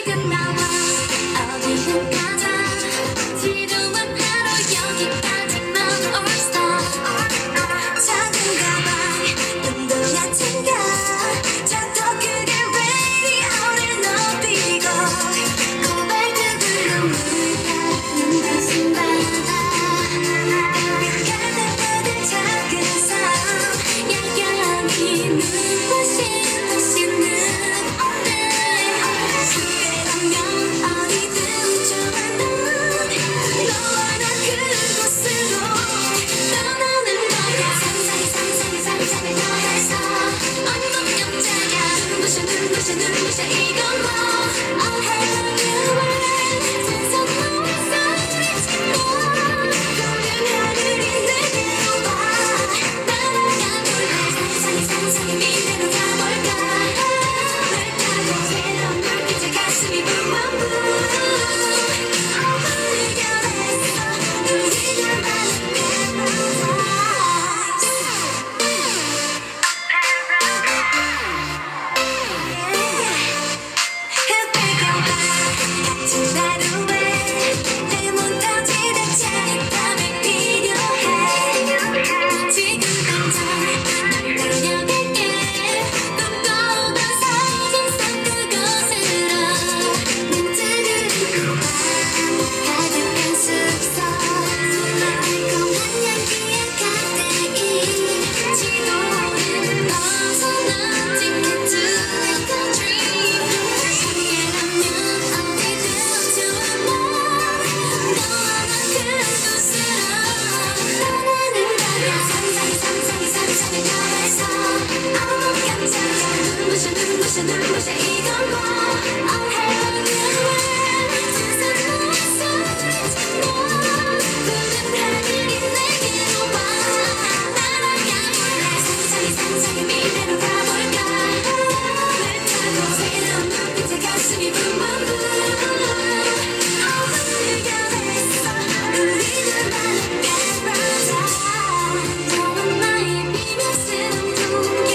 지금 나와 어디든 가자 지루한 하루 여기까지만 All-Star 작은 가방 눈도 얕은가 자 더 크게 radio를 높이고 고발두들 눈물 닿는 가슴 바다 가득가득 작은 삶 야경이 눈부신 눈 함께라면 어디든 좋아 넌 너와 나 그곳으로 떠나는 거야 상상이 더해서 어느 깜짝이야 눈부셔 이건 뭐 I'll have you 세상 모든 소리치며 푸른 하늘이 내게로 와 날아가 볼래 상상이 미래로 가볼까 날 타고 새로운 불빛에 가슴이 붕붕붕 발견했어 우리들만의 같은 하루에 내 문 터지는 차릿함이 필요해 지금 당장 널 데려갈게 꿈꿔오던 사진 속 그곳으로 눈뜨는 가득한 숲속 달콤한 향기에 카페인 지도를 벗어나 Ticket to a dream 함께라면 어디든 좋아 넌 너와 나 그곳으로 떠나는 거야 상상이 더해서 어머 깜짝이야 눈부셔 이건 뭐 I'll have you 세상 모든 소리치며 푸른 하늘이 내게로 와 날아가 볼래 상상이 미래로 가볼까 날 타고 새로운 불빛에 가슴이 붕붕붕 발견했어 우리들만의 paradise 너와 나의 비밀스런 풍경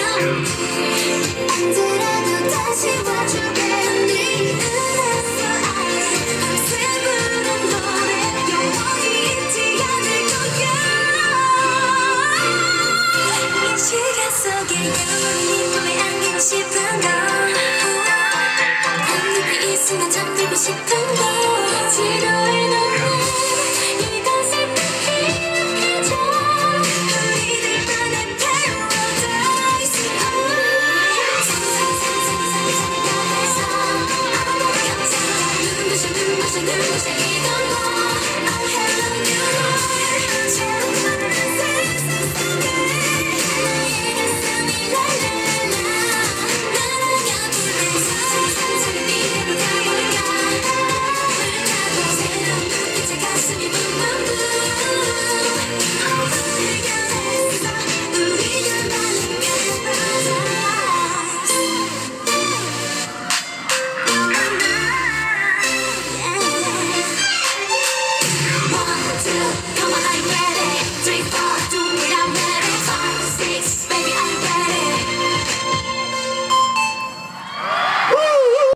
언제라도 다시 와주게 네 은혜서 밤새 부른 노래 영원히 잊지 않을 거야 이 시간 속에 영원히 꿈에 안기고 싶은 거 한눈에 이 순간 잠들고 싶은 거 지루해 너